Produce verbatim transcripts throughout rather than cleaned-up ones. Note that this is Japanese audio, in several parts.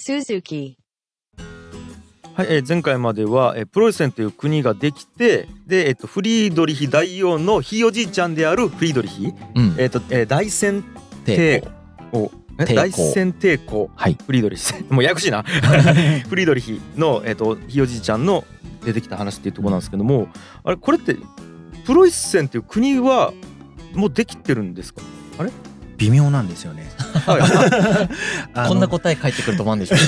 Suzuki。 はい、えー、前回までは、えー、プロイセンという国ができて、で、えー、とフリードリヒ大王のひいおじいちゃんであるフリードリヒ、 うんえーとえー、大戦帝王帝大戦帝公、 はい、 フリードリヒもうややこしいなフリードリヒの、えー、とひいおじいちゃんの出てきた話っていうところなんですけども、あれこれってプロイセンっていう国はもうできてるんですか？あれ微妙なんですよね。 はい、こんな答え返ってくると思うんでしょう。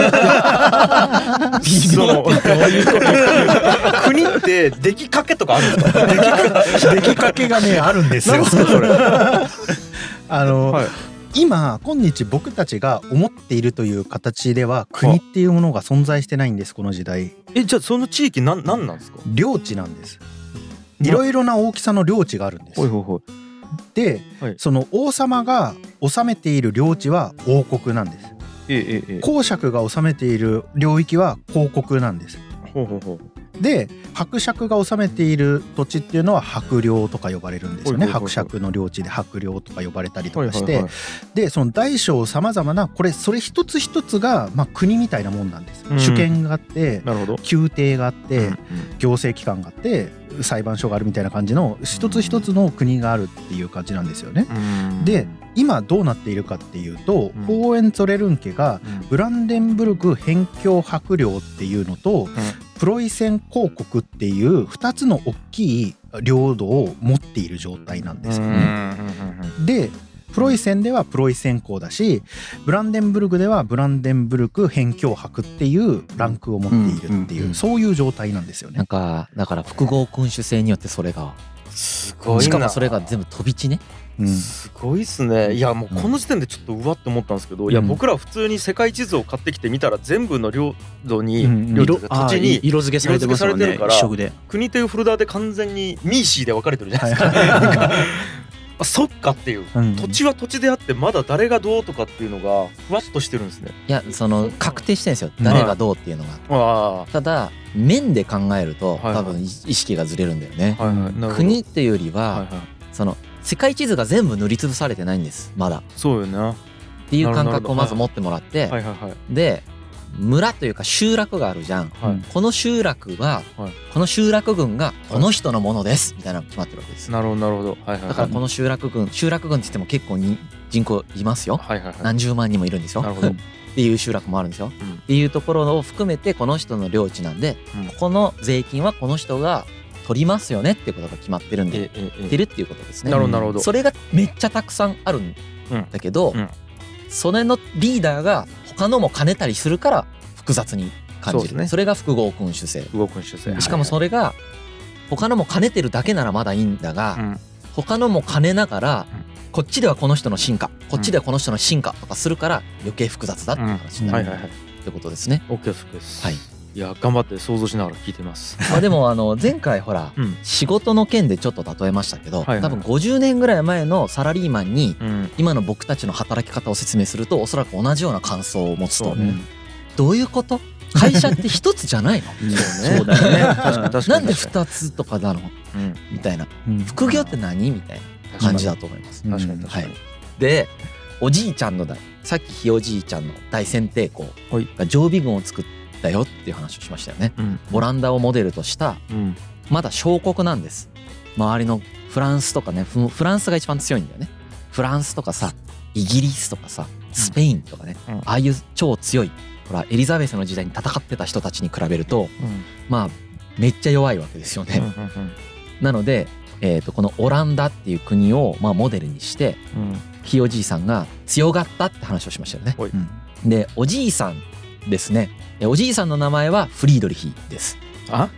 微妙ってどういうこと国って出来かけとかあるんですか？ 出来かけがねあるんですよ。それあの、はい、今今日僕たちが思っているという形では国っていうものが存在してないんです、この時代。 え、じゃあその地域なんなんなんですか？ 領地なんです。いろいろな大きさの領地があるんです。 ほいほいほい。 で、はい、その王様が治めている領地は王国なんです。 ええええ、 公爵が治めている領域は公国なんです。 ほうほうほう。で伯爵が治めている土地っていうのは伯領とか呼ばれるんですよね。伯爵の領地で伯領とか呼ばれたりとかして、はいはいはい、でその大小さまざまなこれそれ一つ一つが、まあ、国みたいなもんなんです。うん、主権があって、 なるほど、 宮廷があって、うんうん、行政機関があって裁判所があるみたいな感じの一つ一つの国があるっていう感じなんですよね。うん、で今どうなっているかっていうと、うん、ホーエンツォレルン家がブランデンブルク辺境伯領っていうのと、うん、プロイセン公国っていうふたつの大きい領土を持っている状態なんですよね。でプロイセンではプロイセン公だし、ブランデンブルクではブランデンブルク辺境伯っていうランクを持っているっていう、うんうんうん、そういう状態なんですよね。 なんかだから複合君主制によってそれがすごいな。 しかもそれが全部飛び地ね。 うん、すごいっすね。いやもうこの時点でちょっとうわって思ったんですけど、うん、いや僕ら普通に世界地図を買ってきてみたら全部の領土に、うん、領土土地に色付けされてますよね。 から一色で国というフォルダーで完全にミーシーで分かれてるじゃないですか。なんかあそっかっていう、うん、土地は土地であってまだ誰がどうとかっていうのがふわっとしてるんですね。 いやその確定してるんですよ、誰がどうっていうのが、はい、ただ面で考えると多分意識がずれるんだよね、はいはい、国っていうよりは、はいはい、その世界地図が全部塗りつぶされてないんですまだ。 そうよねっていう感覚をまず持ってもらって、はいはいはいはい、で村というか集落があるじゃん、はい、この集落は、はい、この集落群がこの人のものですみたいなのが決まってるわけです。 なるほどなるほど、はいはいはい、 だからこの集落群集落群って言っても結構に人口いますよ、はいはいはい、何十万人もいるんですよ。なるほどっていう集落もあるんですよ、うん、っていうところを含めてこの人の領地なんで、うん、ここの税金はこの人が取りますよねっていうことが決まってるんで、ええ、出るっていうことですね。 なるほどなるほど。 それがめっちゃたくさんあるんだけど、うんうん、それのリーダーが他のも兼ねたりするから複雑に感じる。 そ,、ね、それが複合君主制。 複合君主制。 しかもそれが他のも兼ねてるだけならまだいいんだが、うん、他のも兼ねながら、うん、こっちではこの人の進化こっちではこの人の進化とかするから余計複雑だっていう話になる、うんはいはいはい、ってことですね。 OK です。 OK です、はい。いや頑張って想像しながら聞いてます。 あでもあの前回ほら、うん、仕事の件でちょっと例えましたけど、はいはい、多分ごじゅうねんぐらい前のサラリーマンに今の僕たちの働き方を説明するとおそらく同じような感想を持つと、ね、どういうこと？会社って一つじゃないの？そうだよね。確かに確かに。なんで二つとかなの、うん、みたいな、うん、副業って何みたいな感じだと思います。 確かに確かに、はい、 でおじいちゃんの代さっきひいおじいちゃんの大戦帝公が常備軍を作ったよっていう話をしましたよね、うん、オランダをモデルとした、うん、まだ小国なんです。周りのフランスとかね、フランスが一番強いんだよね。フランスとかさイギリスとかさスペインとかね、うん、ああいう超強いほらエリザベスの時代に戦ってた人たちに比べると、うん、まあめっちゃ弱いわけですよね、うんうんうん、なので、えー、とこのオランダっていう国をまあモデルにして、うん、ひいおじいさんが強がったって話をしましたよね、うん、でおじいさんですね、おじいさんの名前はフリードリヒです。 あ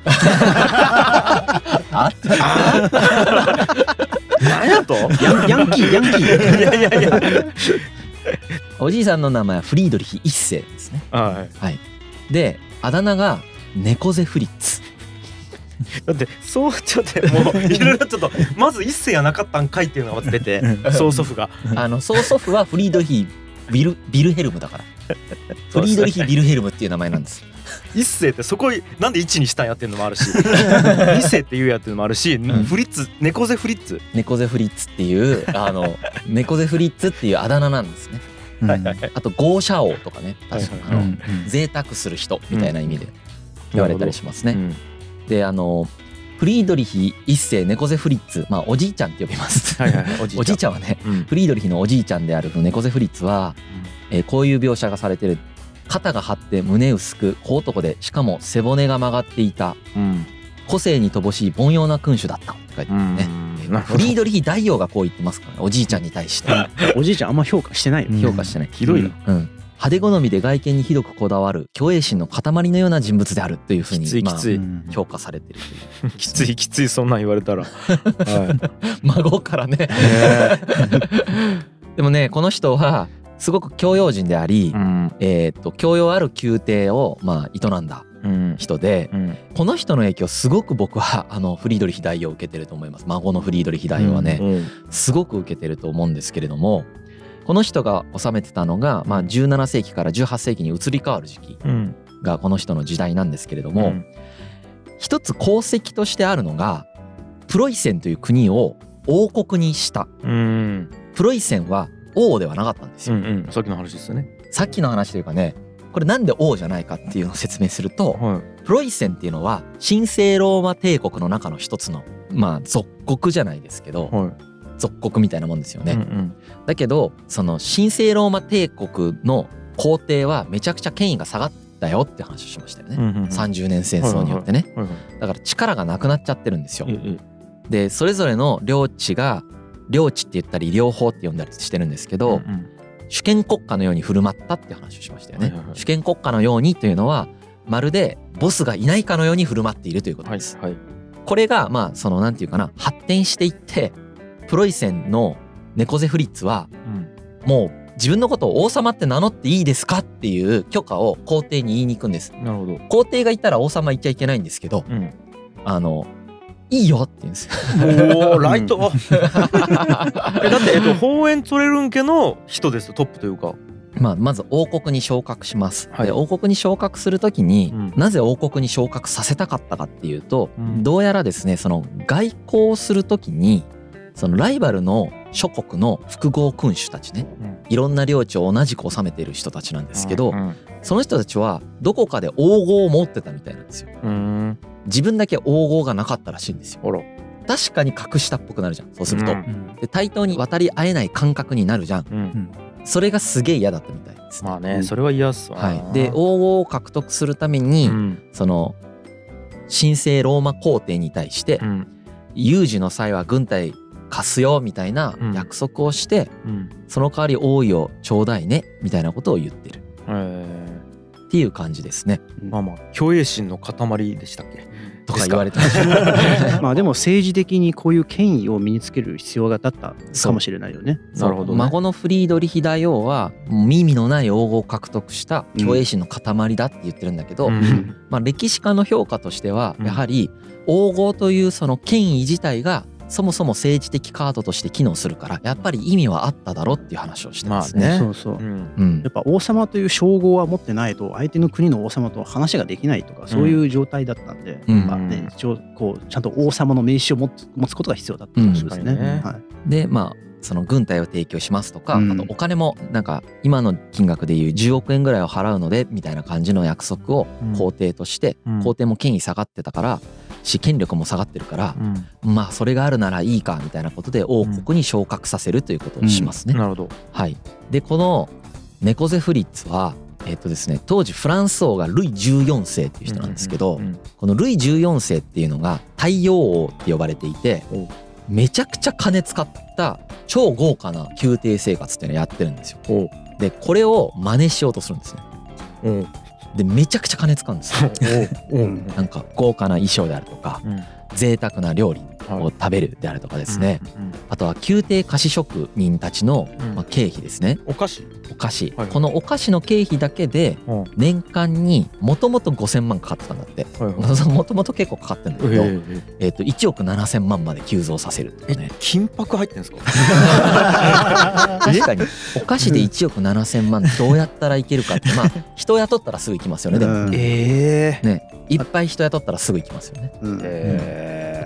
あ何やとヤン、ヤンキーヤンキーいやいやいやおじいさんの名前はフリードリヒ一世ですね。はい、はい、であだ名が猫背フリッツ。 だってそうちょっともういろいろちょっとまず一世やなかったんかいっていうのがまず出て曽祖父があの曽祖父はフリードリヒビルビルヘルムだからフリードリヒ・ビルヘルムっていう名前なんです。 一世ってそこなんで一にしたんやっていうのもあるし二世っていうやっていうのもあるし、うん、フリッツ猫背フリッツ猫背フリッツっていうあの猫背フリッツっていうあだ名なんですね。 あと豪奢王とかね、確かにあの贅沢する人みたいな意味で言われたりしますね。であのフリードリヒ一世猫背フリッツ、まあおじいちゃんって呼びますおじいちゃんはね、フリードリヒのおじいちゃんである猫背フリッツは、えー、こういう描写がされてる。肩が張って胸薄く小男で、しかも背骨が曲がっていた、うん、個性に乏しい凡庸な君主だったって書いてますね。フリードリヒ大王がこう言ってますからね、おじいちゃんに対しておじいちゃんあんま評価してないよ、 評価してない、 ひどいな、 うん、派手好みで外見にひどくこだわる虚栄心の塊のような人物であるというふうに、 きついきつい、 まあ、評価されてるというきついきつい、そんなん言われたら、はい、 孫からねでもね、この人はすごく教養人であり、うん、えー、と教養ある宮廷をまあ営んだ人で、うんうん、この人の影響すごく僕はあのフリードリヒ大王を受けてると思います。孫のフリードリヒ大王はね、うんうん、すごく受けてると思うんですけれども、この人が治めてたのが、まあ、じゅうななせいきからじゅうはっせいきに移り変わる時期がこの人の時代なんですけれども、うん、一つ功績としてあるのがプロイセンという国を王国にした、うん、プロイセンは王ではなかったんですよ、うんうん、 さっきの話ですよね。 さっきの話というかね、これなんで王じゃないかっていうのを説明すると、はい、プロイセンっていうのは神聖ローマ帝国の中の一つのまあ属国じゃないですけど、はい、属国みたいなもんですよね、うんうん、だけどその神聖ローマ帝国の皇帝はめちゃくちゃ権威が下がったよって話をしましたよね、うんうんうん、さんじゅうねん戦争によってね、はいはいはい、だから力がなくなっちゃってるんですよ、うんうん、でそれぞれの領地が領地って言ったり領法って呼んだりしてるんですけど、うんうん、主権国家のように振る舞ったって話をしましたよね、はいはいはい、主権国家のようにというのはまるでボスがいないかのように振る舞っているということです、はいはい、これがまあそのなんていうかな、発展していってプロイセンの猫背フリッツは、うん、もう自分のことを王様って名乗っていいですかっていう許可を皇帝に言いに行くんです。なるほど。皇帝が言ったら王様言っちゃいけないんですけど、うん、あのいいよって言うんですよ。 おー、ライトえだって、えっと、ホーエンツォレルン家の人ですよ、トップというか。 まあ、まず王国に昇格します、はい、で王国に昇格するときに、うん、なぜ王国に昇格させたかったかっていうと、うん、どうやらですね、その外交をするときにそのライバルの諸国の複合君主たちね、うん、いろんな領地を同じく治めている人たちなんですけど、うんうん、その人たちはどこかで王号を持ってたみたいなんですよ。うん、自分だけ王号がなかったらしいんですよ。確かに格下っぽくなるじゃん、そうすると、うん、で対等に渡り合えない感覚になるじゃん、うん、それがすげえ嫌だったみたいです、 ね、まあね、それは嫌っすわ、 はい、で王号を獲得するために、うん、その神聖ローマ皇帝に対して、うん、有事の際は軍隊貸すよみたいな約束をして、うん、その代わり王位をちょうだいねみたいなことを言ってる、っていう感じですね。 まあまあ虚栄心の塊でしたっけとか言われてましたまあでも政治的にこういう権威を身につける必要があったかもしれないよね。 なるほど、ね、孫のフリードリヒ大王は耳のない王号を獲得した虚栄心の塊だって言ってるんだけど、うん、まあ歴史家の評価としてはやはり王号というその権威自体がそもそも政治的カードとして機能するからやっぱり意味はあっただろうっていう話をしてますね。 まあね、そうそう、うん、やっぱ王様という称号は持ってないと相手の国の王様と話ができないとかそういう状態だったんで、うんまあね、一応こうちゃんと王様の名刺を持つ、持つことが必要だったんですね。うんねはい、でまあその軍隊を提供しますとか、うん、あとお金もなんか今の金額でいうじゅうおくえんぐらいを払うのでみたいな感じの約束を皇帝として、うん、皇帝も権威下がってたからし権力も下がってるから、うん、まあそれがあるならいいかみたいなことで王国に昇格させるということをしますね。 うんうん、なるほど。 はい。でこの猫背フリッツはえっとですね当時フランス王がルイじゅうよんせいっていう人なんですけど、うんうんうん、このルイじゅうよんせいっていうのが太陽王って呼ばれていて、めちゃくちゃ金使った超豪華な宮廷生活っていうのをやってるんですよ。でこれを真似しようとするんですね。でめちゃくちゃ金使うんですよ。なんか豪華な衣装であるとか、うん、贅沢な料理を食べるであるとかですね、うんうん、あとは宮廷菓子職人たちの、まあ、経費ですね。 お菓子お菓子、はい、このお菓子の経費だけで年間にもともとごせんまんかかってたんだって。もともと結構かかってるんだけど、えーえー、といちおくななせんまんまで急増させるってね。 え金箔入ってるんですか確かにお菓子でいちおくななせんまんどうやったらいけるかって、まあ人雇ったらすぐ行きますよね。でも、 えーね、いっぱい人雇ったらすぐ行きますよね。 うんえー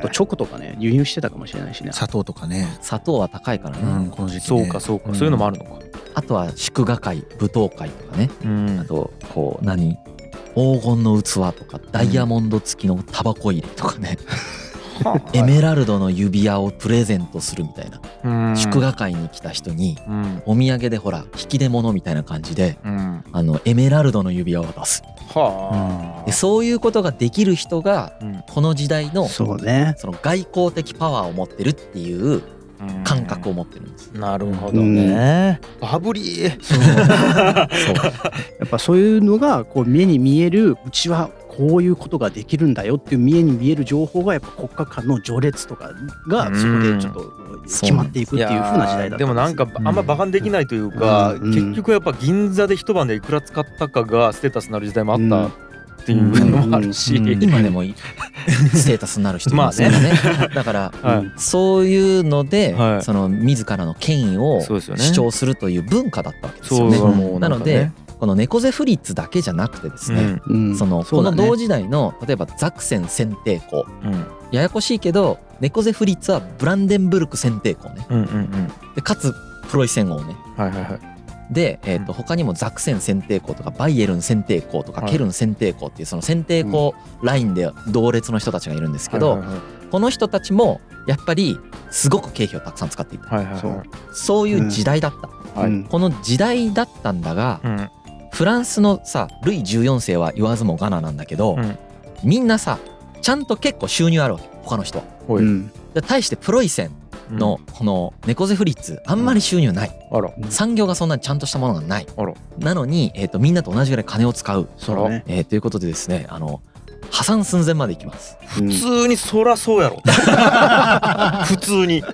とチョコとかね輸入してたかもしれないしね。 砂糖とかね。 砂糖は高いからね、 うん、この時期ね。そうかそうか、うん、そういうのもあるのか。 あとは祝賀会、舞踏会とかね、うん、あとこう何黄金の器とかダイヤモンド付きのタバコ入れとかね、うん、エメラルドの指輪をプレゼントするみたいな、うん、祝賀会に来た人にお土産でほら引き出物みたいな感じで、うん、あのエメラルドの指輪を渡す。はあ、でそういうことができる人がこの時代のその外交的パワーを持ってるっていう感覚を持ってるんです。 なるほどね。バブリー。そう。 そう。やっぱそういうのがこう目に見える、うちはこういうことができるんだよっていう目に見える情報がやっぱ国家間の序列とかがそこでちょっと決まっていくっていう風な時代だったんです。 でもなんかあんまバカにできないというか、結局やっぱ銀座で一晩でいくら使ったかがステータスになる時代もあった。うんっていうのもあるし、うん、 今でもステータスになる人いますよね。だから、はい、そういうので、はい、その自らの権威を主張するという文化だったわけですよね。ねなのでこの猫背フリッツだけじゃなくてですね、うん、そのこの同時代の例えばザクセン選定校、うん、ややこしいけど猫背フリッツはブランデンブルク選定校ね、うんうんうん、でかつプロイセン王ね、はいはいはい、で、えー、と他にもザクセン選定校とかバイエルン選定校とかケルン選定校っていうその選定校ラインで同列の人たちがいるんですけど、この人たちもやっぱりすごく経費をたくさん使っていた、はいはいはい、そうそういう時代だった、うん、この時代だったんだが、うん、フランスのさルイじゅうよん世は言わずもがななんだけど、うん、みんなさちゃんと結構収入あるわけ他の人は、うん、で対してプロイセンのこの猫背フリッツあんまり収入ない、うん、あら産業がそんなにちゃんとしたものがないあらなのに、えー、とみんなと同じぐらい金を使うそう、ねえー、ということでですねあの破産寸前までいきます。 普通にそらそうやろ普通にい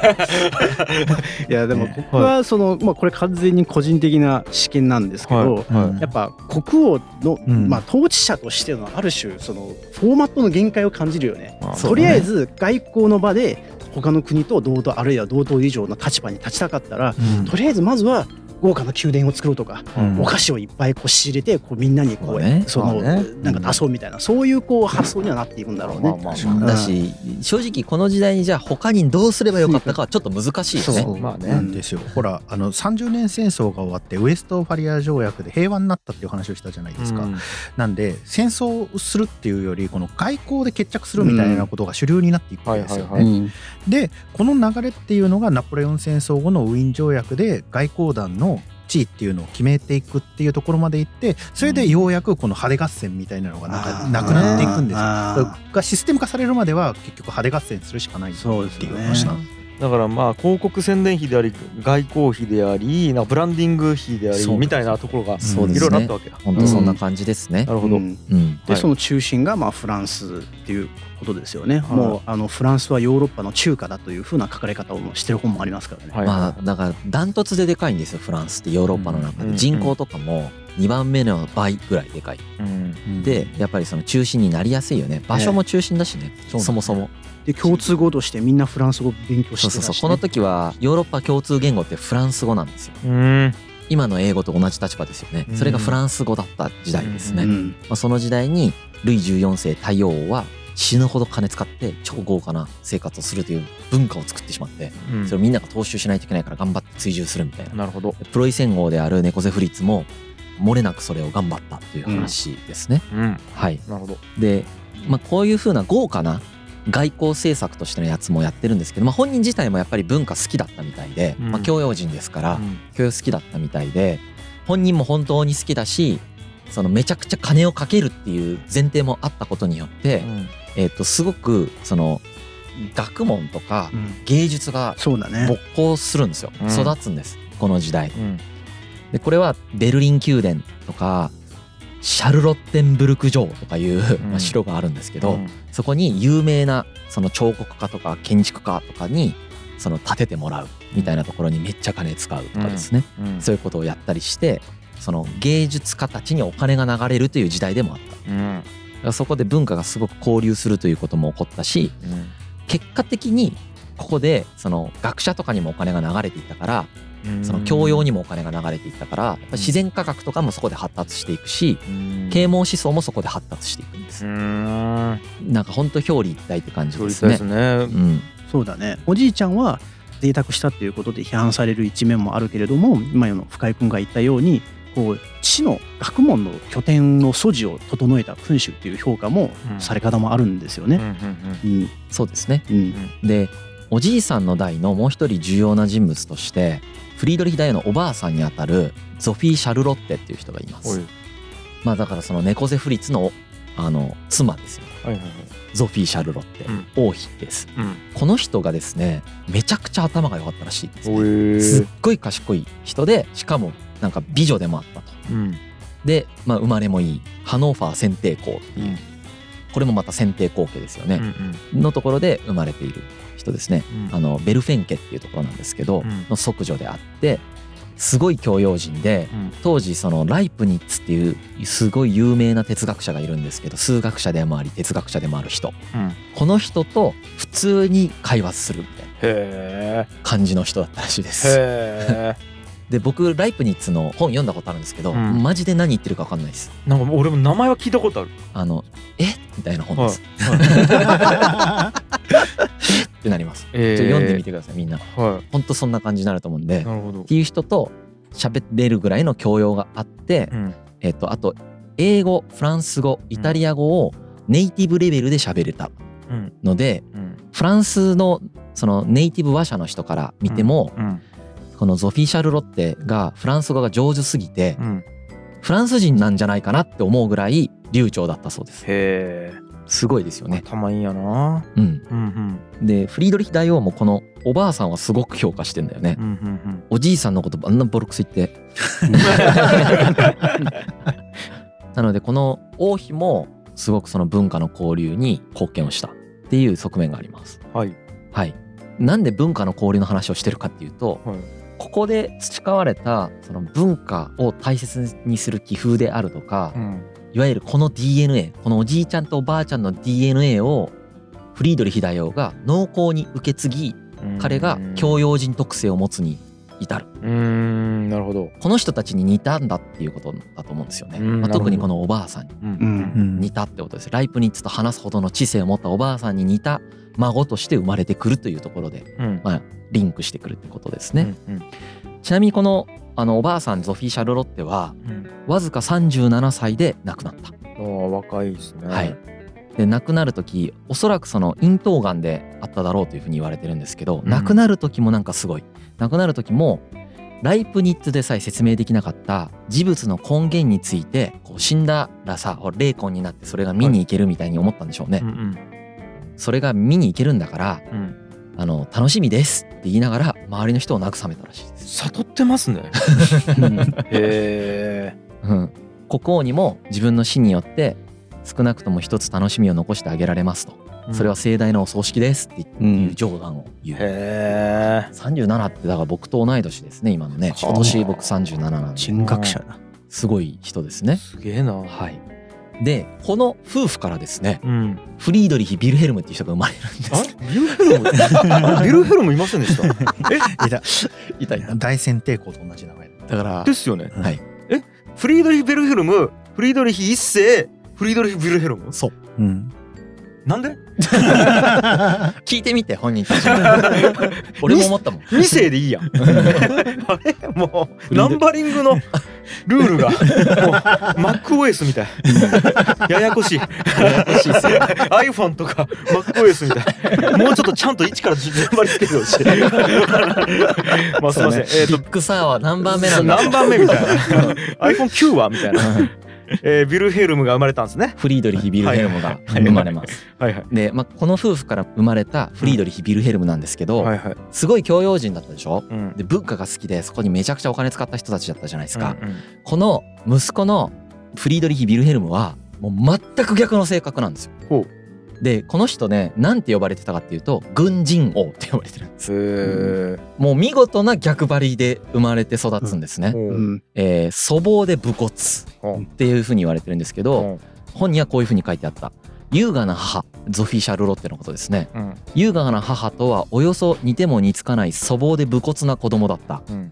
やでも僕はその、まあ、これ完全に個人的な試験なんですけど、はいはい、やっぱ国王の、まあ、統治者としてのある種そのフォーマットの限界を感じるよね。とりあえず外交の場で他の国と同等あるいは同等以上の立場に立ちたかったら、うん、とりあえずまずは豪華な宮殿を作ろうとか、うん、お菓子をいっぱいこう仕入れてこうみんなにこう、ね、その、ね、なんか出そうみたいな、うん、そういうこう発想にはなっていくんだろうね。まあまあまあ、 だし正直この時代にじゃあ他にどうすればよかったかはちょっと難しいですね。 そうまあね、なんですよ。ほらあのさんじゅうねん戦争が終わってウエストファリア条約で平和になったっていう話をしたじゃないですか、うん、なんで戦争するっていうよりこの外交で決着するみたいなことが主流になっていくんですよね。でこの流れっていうのがナポレオン戦争後のウィーン条約で外交団の地位っていうのを決めていくっていうところまで行って、それでようやくこの派手合戦みたいなのがなんかなくなっていくんですよ。がシステム化されるまでは結局派手合戦するしかないっていう話なんです。 だからまあ広告宣伝費であり外交費でありなブランディング費でありみたいなところがいろいろあったわけだ。 本当そんな感じですね。 なるほど。 でその中心がまあフランスっていうことですよね。もうあのフランスはヨーロッパの中華だというふうな書かれ方をしてる本もありますからね。 まあだからダントツででかいんですよフランスってヨーロッパの中で人口とかもにばんめの倍ぐらいでかい。でやっぱりその中心になりやすいよね。場所も中心だしね。そもそも。 で共通語としてみんなフランス語勉強してたし、ね、 そうそうそうこの時はヨーロッパ共通言語ってフランス語なんですよ。うん今の英語と同じ立場ですよね。それがフランス語だった時代ですね。まあ、その時代にルイじゅうよん世太陽王は死ぬほど金使って超豪華な生活をするという文化を作ってしまって、うん、それをみんなが踏襲しないといけないから頑張って追従するみたいな。 なるほど。 プロイセン王であるネコゼフリッツも漏れなくそれを頑張ったという話ですね。うんうん、はい。 なるほど。 で、まあ、こういう風な豪華な外交政策としてのやつもやってるんですけど、まあ、本人自体もやっぱり文化好きだったみたいで、うんまあ、教養人ですから、うん、教養好きだったみたいで本人も本当に好きだしそのめちゃくちゃ金をかけるっていう前提もあったことによって、うんえー、とすごくその学問とか芸術が勃興するんですよ、うん、育つんですこの時代、うん、でこれはベルリン宮殿とかシャルロッテンブルク城とかいう、うんまあ、城があるんですけど、うん、そこに有名なその彫刻家とか建築家とかにその建ててもらうみたいなところにめっちゃ金使うとかですね、うんうん、そういうことをやったりしてその芸術家たちにお金が流れるという時代でもあった、うん、だからそこで文化がすごく交流するということも起こったし、うん、結果的にここでその学者とかにもお金が流れていったからその教養にもお金が流れていったから、やっぱ自然科学とかもそこで発達していくし、啓蒙思想もそこで発達していくんです。なんか本当表裏一体って感じですね。 そうですね。うん、 そうだね。おじいちゃんは贅沢したっていうことで批判される一面もあるけれども、今の深井君が言ったようにこう知の学問の拠点の素地を整えた君主っていう評価もされ方もあるんですよね。 そうですね、うん、でおじいさんの代のもう一人重要な人物としてフリードリヒ大王のおばあさんにあたるゾフィー・シャルロッテっていう人がいます。まあだからその猫背フリッツのあの妻ですよ、はいはいはい、ゾフィー・シャルロッテ、うん、王妃です、うん、この人がですねめちゃくちゃ頭が良かったらしいですね。すっごい賢い人で、しかもなんか美女でもあったと、うん、で、まあ、生まれもいいハノーファー選定公っていう、うん、これもまた選定公家ですよね、うんうん、のところで生まれている人ですね、うん、あのベルフェン家っていうところなんですけど、うん、の息女であってすごい教養人で、うん、当時そのライプニッツっていうすごい有名な哲学者がいるんですけど、数学者でもあり哲学者でもある人、うん、この人と普通に会話するみたいな感じの人だったらしいです。へーで僕ライプニッツの本読んだことあるんですけど、うん、マジで何言ってるか分かんないです。 なんか俺も名前は聞いたことある。 あのえみたいな本です、はい、えってなります、えー、ちょっと読んでみてくださいみんな、はい、ほんとそんな感じになると思うんで、なるほどっていう人と喋れるぐらいの教養があって、うん、えっとあと英語フランス語イタリア語をネイティブレベルで喋れたので、うんうん、フランスのそのネイティブ話者の人から見ても、うんうんこのゾフィー・シャルロッテがフランス語が上手すぎて、うん、フランス人なんじゃないかなって思うぐらい流暢だったそうです。へーすごいですよね。 頭いいんやな、 うんうんうん、でフリードリヒ大王もこのおばあさんはすごく評価してんだよね、うんうんうん、おじいさんのことあんなボロクソ言ってなのでこの王妃もすごくその文化の交流に貢献をしたっていう側面があります。はい、はい、なんで文化の交流の話をしてるかっていうと、はい、ここで培われたその文化を大切にする気風であるとか、うん、いわゆるこの ディーエヌエー このおじいちゃんとおばあちゃんの ディーエヌエー をフリードリヒ大王が濃厚に受け継ぎ、彼が教養人特性を持つに至る。うーんなるほど。この人たちに似たんだっていうことだと思うんですよね、まあ、特にこのおばあさんに似たってことです。ライプニッツと話すほどの知性を持ったおばあさんに似た孫として生まれてくるというところで、うんまあ、リンクしてくるってことですね、うんうん、ちなみにこの、あのおばあさんゾフィー・シャルロッテは、うん、わずかさんじゅうななさいで亡くなった。 あ若いですね、 はい、で亡くなる時おそらくその咽頭がんであっただろうというふうに言われてるんですけど、うん、亡くなる時もなんかすごい亡くなる時もライプニッツでさえ説明できなかった事物の根源についてこう死んだらさ霊魂になってそれが見に行けるみたいに思ったんでしょうね、はいうんうん、それが見に行けるんだから、うん、あの楽しみですって言いながら周りの人を慰めたらしいです。 悟ってますねへー、うん、国王にも自分の死によって少なくとも一つ楽しみを残してあげられますと、うん、それは盛大なお葬式ですっていう冗談を言う、うん、へーさんじゅうななってだから僕と同い年ですね今のね。今年僕さんじゅうなななんで人学者だ。 すごい人ですね。 すげえな。 はいでこの夫婦からですね、うん、フリードリヒ・ビルヘルムっていう人が生まれるんです。 あビルヘルムビルヘルムいませんでしたえいたいたいた大選帝公と同じ名前だからですよね、 はい、 えフリードリヒ・ビルヘルムフリードリヒ一世フリードリヒ・ビルヘルムそう、うん、 なんで聞いてみて本人たち俺も思ったもんに世でいいやんあれもうナンバリングのルールがもう MacOS みたいややこしいややこしいっすよ iPhone とか MacOS みたいもうちょっとちゃんと一から順番につけてほしいまあすいません、ねえー、とビッグサーは何番目なんだ何番目みたいなアイフォンキュー はみたいなえー、ビルヘルムが生まれたんですね。 フリードリヒ・ビルヘルムが生まれます。はいはい、で、まあ、この夫婦から生まれたフリードリヒ・ビルヘルムなんですけど、うんはいはい、すごい教養人だったでしょ、うん、で文化が好きでそこにめちゃくちゃお金使った人たちだったじゃないですか、うんうん、この息子のフリードリヒ・ビルヘルムはもう全く逆の性格なんですよ。ほうでこの人ねなんて呼ばれてたかっていうと軍人王って呼ばれてるんです。へもう見事な逆張りで生まれて育つんですね、うんえー、粗暴で武骨っていうふうに言われてるんですけど、うん、本にはこういうふうに書いてあった。優雅な母ゾフィー・シャルロッテのことですね、うん、優雅な母とはおよそ似ても似つかない粗暴で武骨な子供だった、うん、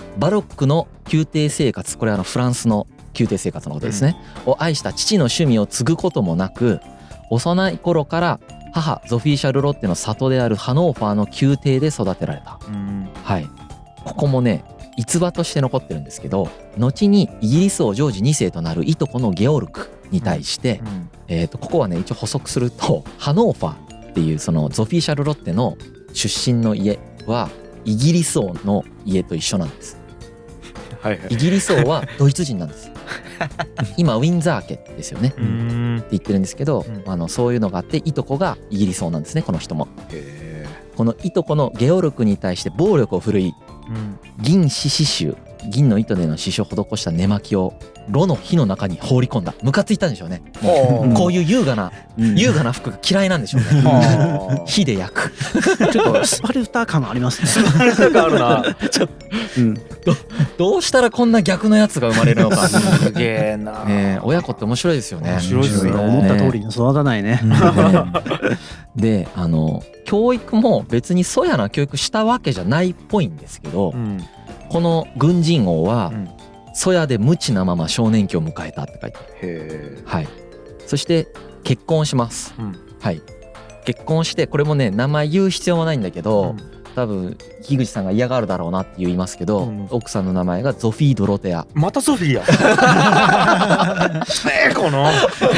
バロックの宮廷生活、これはあのフランスの宮廷生活のことですね、うん、を愛した父の趣味を継ぐこともなく、幼い頃から母ゾフィー・シャルロッテの里であるハノーファーの宮廷で育てられた、うん、はい。ここもね逸話として残ってるんですけど、後にイギリス王ジョージにせいとなるいとこのゲオルクに対して、うんうん、えー、とここはね一応補足すると、ハノーファーっていうそのゾフィー・シャルロッテの出身の家はイギリス王の家と一緒なんです。はいはい、イギリス王はドイツ人なんです。今ウィンザー家ですよねって言ってるんですけど、あのそういうのがあって、いとこがイギリス王なんですね、この人も。へー。このいとこのゲオルクに対して暴力を振るい、うん、銀刺繍、銀の糸での刺繍を施した寝巻きを炉の火の中に放り込んだ。ムカついたんでしょうね。もうこういう優雅な、うん、優雅な服が嫌いなんでしょうね。火で焼く。 ちょっとスパルタ感ありますね。 スパルタ感あるな。ちょっと、 うん、ど, どうしたらこんな逆のやつが生まれるのか。 すげえな。 ね、親子って面白いですよね。 面白いですね。 思った通りに育たないね。 で、あの教育も別にそやな教育したわけじゃないっぽいんですけど、うん、この軍人王は、うん、そやで無知なまま少年期を迎えたって書いてある。へー。はい。そして結婚します、うん、はい。結婚して、これもね名前言う必要もないんだけど、うん、多分樋口さんが嫌がるだろうなって言いますけど、うん、奥さんの名前がゾフィー・ドロテア。 またソフィーや。ええこの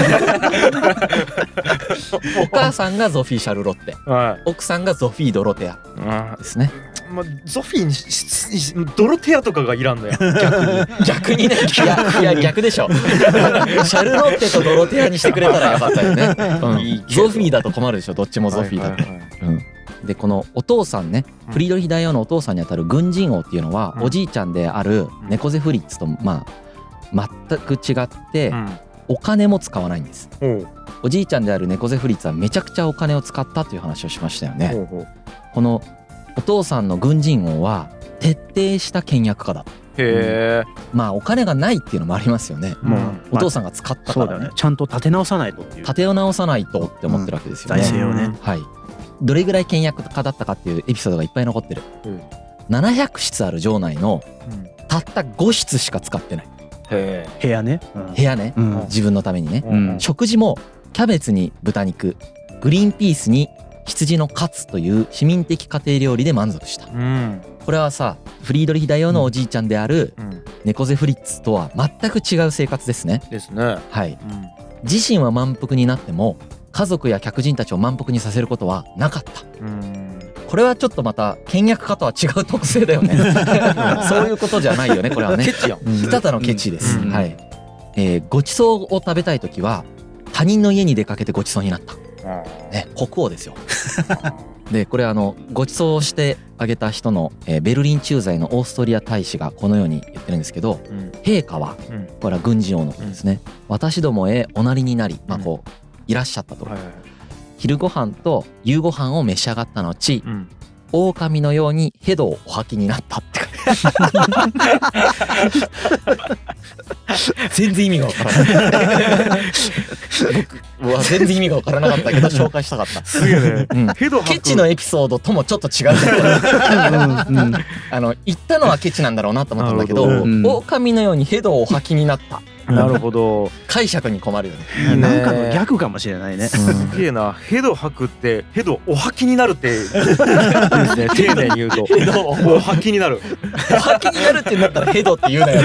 お母さんがゾフィー・シャルロッテ、はい、奥さんがゾフィー・ドロテアですね。 まあ、ゾフィーにしドロテアとかがいらんのや。逆に逆にね。いやいや逆でしょ。シャルロッテとドロテアにしてくれたらよかったよね。うん、いいゾフィーだと困るでしょ、どっちもゾフィーだと。でこのお父さんね、フリードリヒ大王のお父さんにあたる軍人王っていうのは、うん、おじいちゃんであるネコゼフリッツとまあ全く違って、うん、お金も使わないんです。うん、おじいちゃんであるネコゼフリッツはめちゃくちゃお金を使ったという話をしましたよね。うん、このお父さんの軍人王は徹底した倹約家だ。へえ。まあお金がないっていうのもありますよね。もうお父さんが使ったからね。 そうだね。ちゃんと立て直さないとっていう。 立て直さないとって思ってるわけですよね。 財政をね。 はい。どれぐらい倹約家だったかっていうエピソードがいっぱい残ってる。うん、ななひゃくしつある城内のたったごしつしか使ってない。 へえ。部屋ね。 うん、部屋ね、うん。自分のためにね、うん。食事もキャベツに豚肉、グリーンピースに羊のカツという市民的家庭料理で満足した。うん、これはさ、フリードリヒ大王のおじいちゃんであるネコゼフリッツとは全く違う生活ですね。 ですね。 はい。うん、自身は満腹になっても家族や客人たちを満腹にさせることはなかった。うん、これはちょっをまた倹約家とは違う特性だよね。そういうことじゃないよね、これはね。 ケチやん。 ただのケチです。うん、はい。えー、ごちそうを食べたいときは他人の家に出かけてごちそうになった。ね、国王ですよ。でこれあのご馳走をしてあげた人の、えー、ベルリン駐在のオーストリア大使がこのように言ってるんですけど、うん、陛下は、うん、これは軍人王のことですね、うん、私どもへおなりになり、まあこういらっしゃったと、はいはい、昼ご飯と夕ご飯を召し上がった後、うん、狼のようにヘドをお吐きになったって全然意味がわからない僕は全然意味がわからなかったけど紹介したかった。 すげえね、 うん、ヘドケチのエピソードともちょっと違ううん、うん、あの言ったのはケチなんだろうなと思ったんだけど、うん、狼のようにヘドをお吐きになった。 なるほど。 解釈に困るよね。 いいね。なんかの逆かもしれないね。 すげえな。ヘド吐くってヘドお吐きになるっていいですね。丁寧に言うとヘドお吐きになる。 お吐きになるってなったらヘドって言うなよ。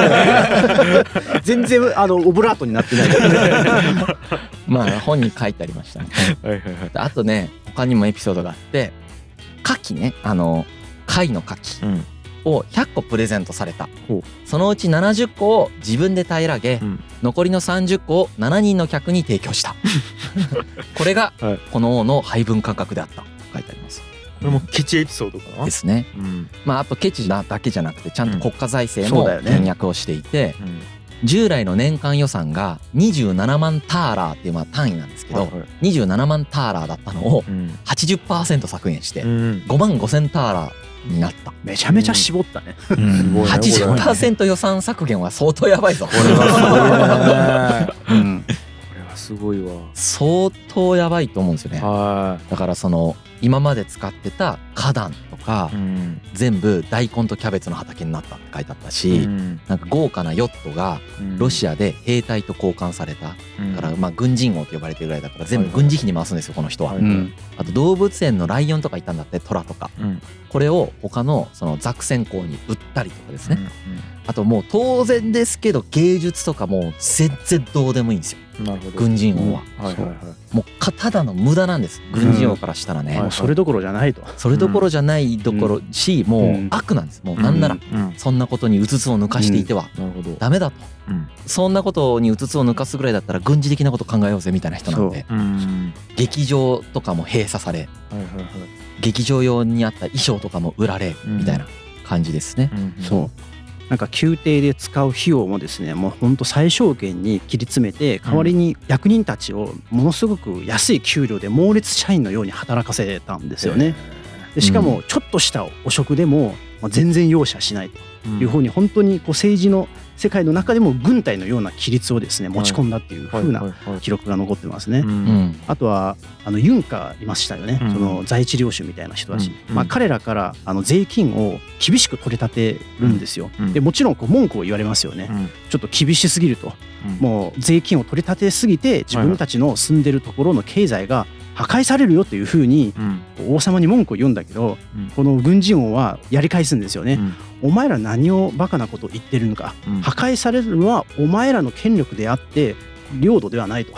全然あのオブラートになってない。 まあ本に書いてありましたね。はいはいはい。あとね他にもエピソードがあって、牡蠣ね、あの貝の牡蠣。うんをひゃっこプレゼントされた。そのうちななじゅっこを自分で平らげ、うん、残りのさんじゅっこをしちにんの客に提供した。これがこの王の配分感覚であったと書いてあります。これもケチエピソードかなですね、うん、まああとケチだけじゃなくてちゃんと国家財政も倹約をしていて、うんね、従来の年間予算がにじゅうななまんターラーっていうまあ単位なんですけど、はいはい、にじゅうななまんターラーだったのを はちじゅっパーセント 削減してごまんごせんターラーになった。 めちゃめちゃ絞ったね。 うん、はちじゅっパーセント 予算削減は相当やばいぞ。これはすごいわ。 相当やばいと思うんですよね。 はだからその今まで使ってた花壇とか、うん、全部大根とキャベツの畑になったって書いてあったし、うん、なんか豪華なヨットがロシアで兵隊と交換された、うん、だからまあ軍人王と呼ばれてるぐらいだから全部軍事費に回すんですよこの人は、はいはい、あと動物園のライオンとかいたんだって、トラとか、うん、これを他のそのザクセン公に売ったりとかですね、うんうん、あともう当然ですけど芸術とかもう全然どうでもいいんですよ。なるほど。軍人王は、うんはいはいはい、もうただの無駄なんです軍人王からしたらね、うんはいはい、 それどころじゃないと、 それどころじゃないどころし、うん、もう悪なんです。もうなんならそんなことにうつつを抜かしていてはダメだと、うん、そんなことにうつつを抜かすぐらいだったら軍事的なこと考えようぜみたいな人なんで、うん、劇場とかも閉鎖され、はいはいはい、劇場用にあった衣装とかも売られみたいな感じですね、うんうん、 そうなんか宮廷で使う費用もですね、もうほんと最小限に切り詰めて、代わりに役人たちをものすごく安い給料で猛烈社員のように働かせたんですよね。でしかもちょっとした汚職でも全然容赦しないというふうに、本当にこう政治の世界の中でも軍隊のような規律をですね持ち込んだっていう風な記録が残ってますね。あとはあのユンカーいましたよね、その在地領主みたいな人たち、まあ、彼らからあの税金を厳しく取り立てるんですよ。でもちろんこう文句を言われますよね。ちょっと厳しすぎると、もう税金を取り立てすぎて自分たちの住んでるところの経済が破壊されるよっていうふうに王様に文句を言うんだけど、この軍人王はやり返すんですよね。お前ら何をバカなことを言ってるのか、破壊されるのはお前らの権力であって領土ではないと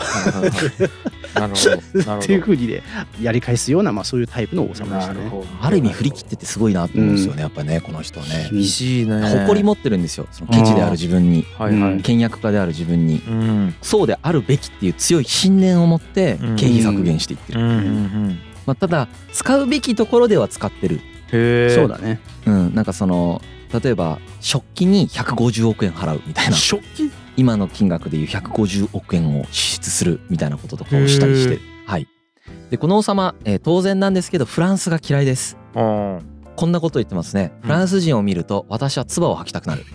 っていうふうにねやり返すような、まあそういうタイプの王様でしたね。 ある意味振り切っててすごいなと思うんですよね、やっぱねこの人はね。 厳しいね。 誇り持ってるんですよ、そのケチである自分に、倹約家である自分に、そうであるべきっていう強い信念を持って経費削減していってる。まあただ使うべきところでは使ってる。 へー、そうだね。 うん、なんかその例えば食器にひゃくごじゅうおくえん払うみたいな、 食器今の金額でいうひゃくごじゅうおくえんを支出するみたいなこととかをしたりして、はい。でこの王様、えー、当然なんですけどフランスが嫌いです。こんなこと言ってますね。フランス人を見ると私は唾を吐きたくなる。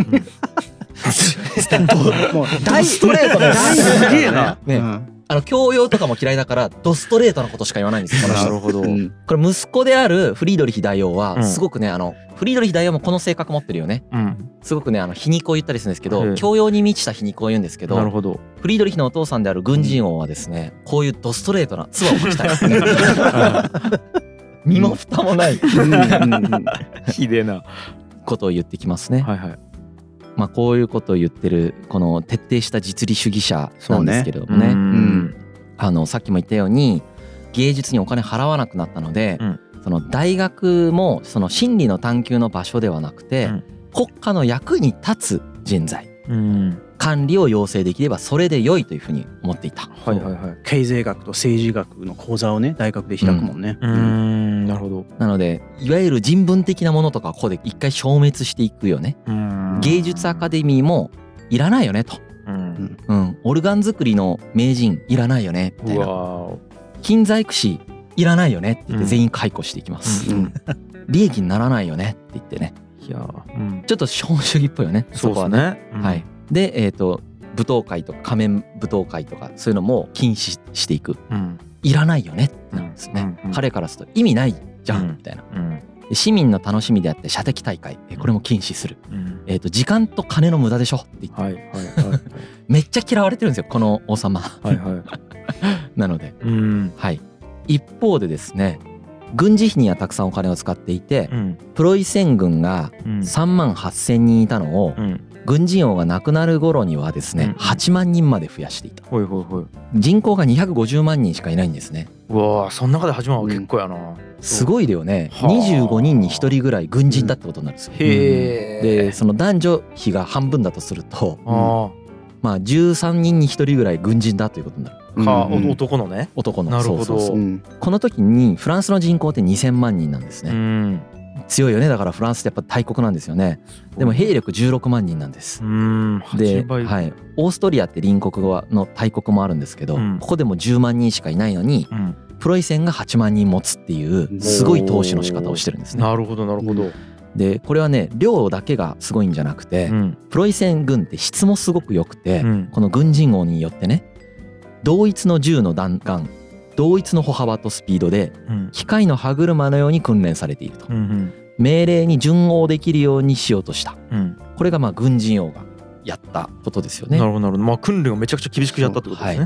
もう大ストレートですげえな。 ね、あの教養とかも嫌いだからドストレートなことしか言わないんですよ。 なるほど。これ息子であるフリードリヒ大王はすごくね、あのフリードリヒ大王もこの性格持ってるよね。すごくねあの皮肉を言ったりするんですけど、教養に満ちた皮肉を言うんですけど、 なるほど。 フリードリヒのお父さんである軍人王はですね、こういうドストレートな唾を吐きたいですね。身も蓋もないひでえなことを言ってきますね。 はいはい。 まあこういうことを言ってるこの徹底した実利主義者なんですけれどもね、うん、あのさっきも言ったように芸術にお金払わなくなったので、うん、その大学もその真理の探求の場所ではなくて、うん、国家の役に立つ人材、うん、管理を要請できればそれで良いというふうに思っていた。 はいはいはい。経済学と政治学の講座をね大学で開くもんね。 うん、うーんなるほど。 なのでいわゆる人文的なものとかここで一回消滅していくよね。うん芸術アカデミーもいらないよねと、うんうん、オルガン作りの名人いらないよねみたいな、金細工師いらないよねって言って全員解雇していきます、うんうん、利益にならないよねって言ってね。 いや、 うん、ちょっと資本主義っぽいよね。 そうですね、 うん、はい。でえっ、ー、と舞踏会とか仮面舞踏会とかそういうのも禁止していく、うん、いらないよねってなんですね、うんうん、彼からすると意味ないじゃん、うん、みたいな、うん市民の楽しみであって射的大会これも禁止する、うん、えーと時間と金の無駄でしょって言って、はいはいはい、めっちゃ嫌われてるんですよこの王様、はいはい、なので、うんはい、一方でですね軍事費にはたくさんお金を使っていて、うん、プロイセン軍がさんまんはっせんにんいたのを、うん、軍人王が亡くなる頃にはですね、うん、はちまんにんまで増やしていた。ほいほいほい。人口がにひゃくごじゅうまんにんしかいないんですね。 うわーその中ではちまんは結構やな、うん、 すごいだよね。にじゅうごにんにひとりぐらい軍人だってことになるんですよ、うん、へー。でその男女比が半分だとすると、うん、まあじゅうさんにんにひとりぐらい軍人だということになる。 か、うん、男のね。 男の。 なるほど。そうそうそう、 うん、この時にフランスの人口ってにせんまんにんなんですね、うん、強いよね。だからフランスってやっぱ大国なんですよね。でも兵力じゅうろくまんにんなんです。うんで、はい、オーストリアって隣国の大国もあるんですけど、うん、ここでもじゅうまんにんしかいないのに、うん、プロイセンがはちまんにん持つっていうすごい投資の仕方をしてるんですね。 なるほどなるほど。 でこれはね量だけがすごいんじゃなくて、うん、プロイセン軍って質もすごく良くて、うん、この軍人王によってね同一の銃の弾丸、同一の歩幅とスピードで機械の歯車のように訓練されていると、うんうん、命令に順応できるようにしようとした、うん、これがまあ軍人王がやったことですよね。 なるほどなるほど、まあ、訓練をめちゃくちゃ厳しくやったってことですね、はい、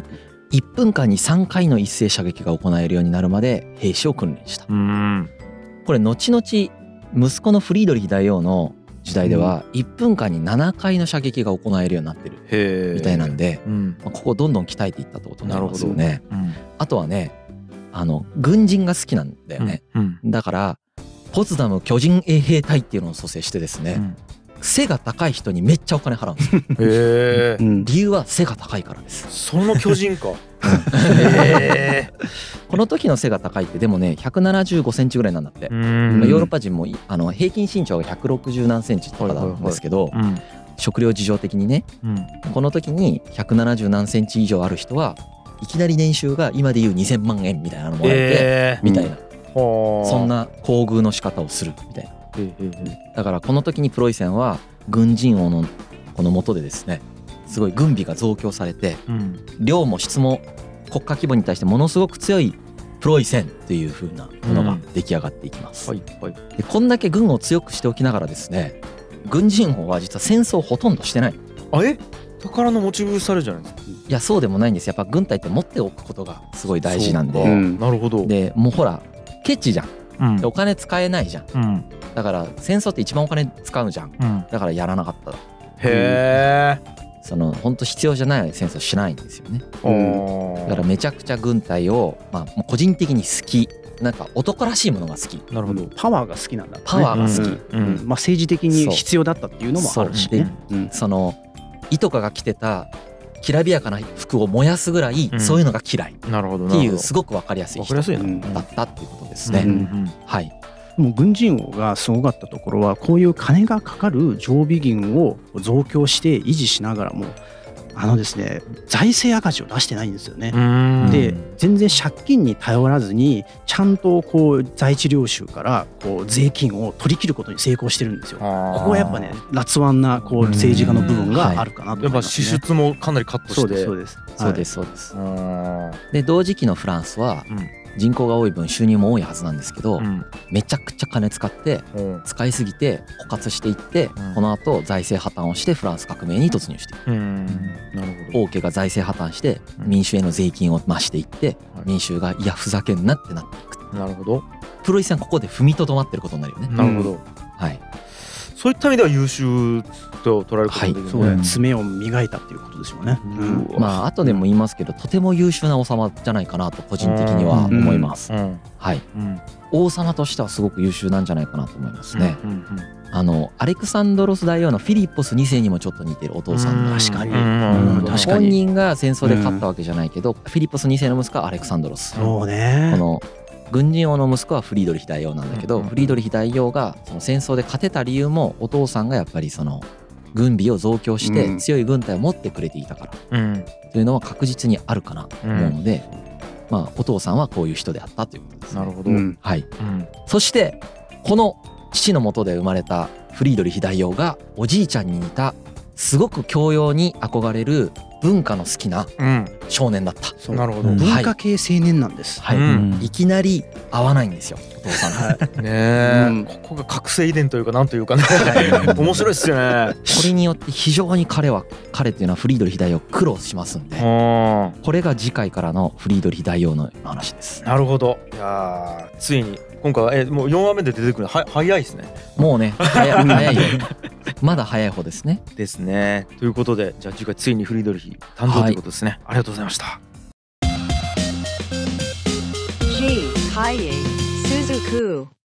いっぷんかんにさんかいの一斉射撃が行えるようになるまで兵士を訓練した。うんこれ後々息子のフリードリヒ大王の時代ではいっぷんかんにななかいの射撃が行えるようになってるみたいなんで、うんまあ、ここをどんどん鍛えていったってことになりますよね、うん、あとはねあの軍人が好きなんだよね、うんうん、だからポツダム巨人衛兵隊っていうのを蘇生してですね、うん背が高い人にめっちゃお金払うんですよ。へー理由は背が高いからです。 その巨人か。へーこの時の背が高いってでもねひゃくななじゅうごセンチぐらいなんだって。ヨーロッパ人もあの平均身長がひゃくろくじゅうなんセンチとかなんですけど、食料事情的にね、うん、この時にひゃくななじゅうなんセンチ以上ある人はいきなり年収が今でいうにせんまんえんみたいなのもらえてみたいな、そんな厚遇の仕方をするみたいな。だからこの時にプロイセンは軍人王のこの下でですねすごい軍備が増強されて、うん、量も質も国家規模に対してものすごく強いプロイセンという風なものが出来上がっていきます、うんはいはい、でこんだけ軍を強くしておきながらですね軍人王は実は戦争をほとんどしてない。 あえ宝の持ち腐れじゃないですか。 いやそうでもないんです。やっぱ軍隊って持っておくことがすごい大事なんで、 うん、なるほど。 でもうほらケチじゃん、うん、お金使えないじゃん、うんだから戦争って一番お金使うじゃん、うん、だからやらなかった。 へえ。 その本当必要じゃない戦争しないんですよね、うん、だからめちゃくちゃ軍隊を、まあ、個人的に好きなんか男らしいものが好き。 なるほど。パワーが好きなんだ、ね、 パワーが好き、 うんうんうんまあ、政治的に必要だったっていうのもあるしね。 そ, うん、そのイトカが着てたきらびやかな服を燃やすぐらいそういうのが嫌いっていうすごく分かりやすい人だったっていうことですね、うんうん、はいもう軍人王がすごかったところはこういう金がかかる常備銀を増強して維持しながらもあのですね財政赤字を出してないんですよね。で全然借金に頼らずにちゃんとこう在地領主からこう税金を取り切ることに成功してるんですよ。ここはやっぱね辣腕なこう政治家の部分があるかなと思いますね。 やっぱ支出もかなりカットして。 そうですそうですそうですそうです。で同時期のフランスは、うん人口が多い分収入も多いはずなんですけど、うん、めちゃくちゃ金使って、うん、使いすぎて枯渇していって、うん、この後財政破綻をしてフランス革命に突入している、うん、なるほど。王家が財政破綻して民衆への税金を増していって、うん、民衆がいやふざけんなってなっていく。 なるほど。 プロイセンここで踏みとどまってることになるよね。 なるほど、 はい。 そういった意味では優秀と捉えることができる、はい、そうね、 爪を磨いたっていうことですよね、 うんうん、まあ後でも言いますけどとても優秀な王様じゃないかなと個人的には思います、うんうん、はい、うん、王様としてはすごく優秀なんじゃないかなと思いますね、うんうんうん、あのアレクサンドロス大王のフィリッポスにせいにもちょっと似てるお父さんの。 確かに、 うん、確かに本人が戦争で勝ったわけじゃないけど、うん、フィリッポスにせいの息子はアレクサンドロス。 そうね。 この軍人王の息子はフリードリヒ大王なんだけど、うん、フリードリヒ大王がその戦争で勝てた理由もお父さんがやっぱりその軍備を増強して強い軍隊を持ってくれていたから、うん、というのは確実にあるかなと思うので、うん、まあお父さんはこういう人であったということですね。 なるほど、 はい、うん、そしてこの父の下で生まれたフリードリヒ大王がおじいちゃんに似たすごく教養に憧れる文化の好きな少年だった、 うん、なるほど。 文化系青年なんです、 はい、うん、いきなり会わないんですよお父さん、はい、 ねえ、うん、ここが覚醒遺伝というかなんというかね面白いですよね。 これによって非常に彼は彼っていうのはフリードリヒ大王苦労しますんで、これが次回からのフリードリヒ大王の話です。 なるほど。いやついに今回はえもうよんわめで出てくるのは早いですね。 もうね早, 早いよまだ早い方ですね。 ですね。ということでじゃあ次回ついにフリードリヒ誕生ということですね、はい、ありがとうございました。 G ハイエイスズク